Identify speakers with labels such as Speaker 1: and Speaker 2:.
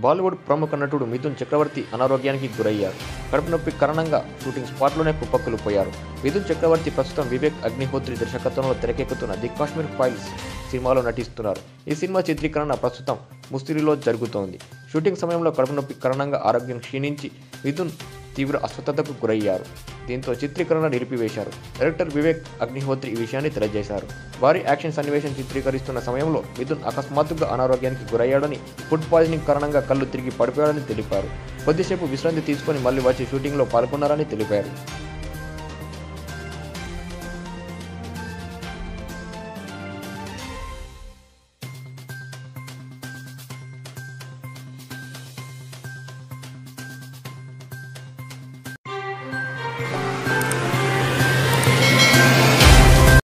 Speaker 1: బాలీవుడ్ ప్రముఖ నటుడు మిథున్ చక్రవర్తి అనారోగ్యానికి గురయ్యారు. కడుపు నొప్పి కారణంగా షూటింగ్ స్పాట్లోనే కుప్పకూలిపోయారు. మిథున్ చక్రవర్తి ప్రస్తుతం వివేక్ అగ్నిహోత్రి దర్శకత్వంలో తెరకెక్కుతున్న ది కాశ్మీర్ ఫైల్స్ సినిమాలో నటిస్తున్నారు. ఈ సినిమా చిత్రీకరణ ప్రస్తుతం ముస్తిరిలో జరుగుతోంది. షూటింగ్ సమయంలో కడుపు నొప్పి కారణంగా ఆరోగ్యం క్షీణించి మిథున్ తీవ్ర అస్వస్థతకు గురయ్యారు. దీంతో చిత్రీకరణ నిలిపివేశారు. డైరెక్టర్ వివేక్ అగ్నిహోత్రి ఈ విషయాన్ని తెలియజేశారు. భారీ యాక్షన్ సన్నివేశం చిత్రీకరిస్తున్న సమయంలో మిథున్ అకస్మాత్తుగా అనారోగ్యానికి గురయ్యాడని, ఫుడ్ పాయిజనింగ్ కారణంగా కళ్ళు తిరిగి పడిపోయాడని తెలిపారు. కొద్దిసేపు విశ్రాంతి తీసుకుని మళ్లీ వచ్చి షూటింగ్లో పాల్గొన్నారని తెలిపారు.